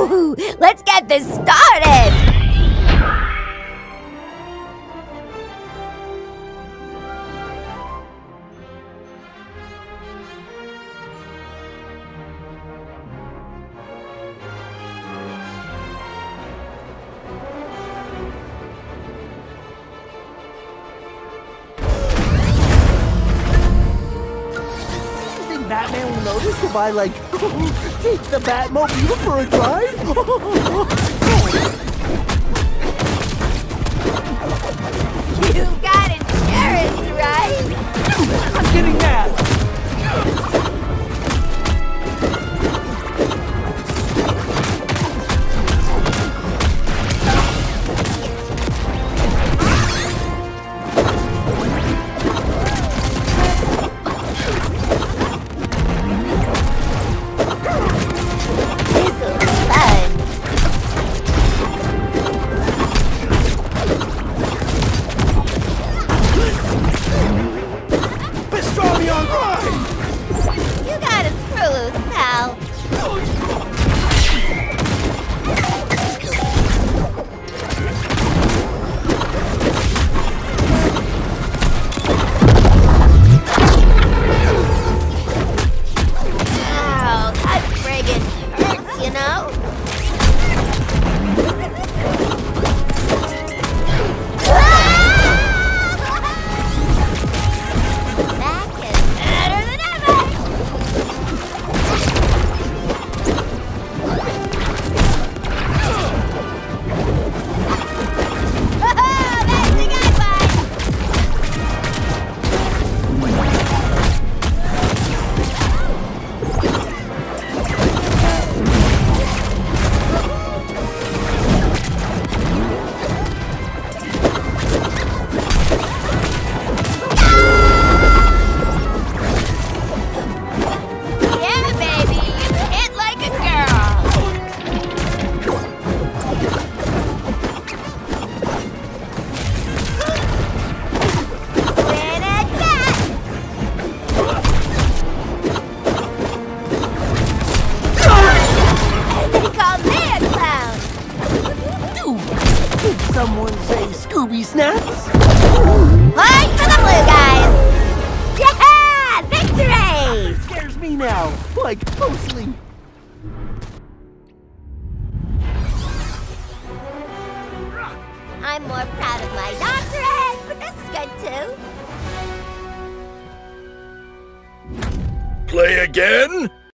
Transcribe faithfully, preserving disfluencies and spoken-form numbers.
Ooh, let's get this started! Batman will notice if I, like, take the Batmobile for a drive? You got insurance, right? I'm getting that! Someone say Scooby Snaps? Point for the blue guys! Yeah! Victory! It scares me now, like mostly. I'm more proud of my doctorate, but this is good too. Play again?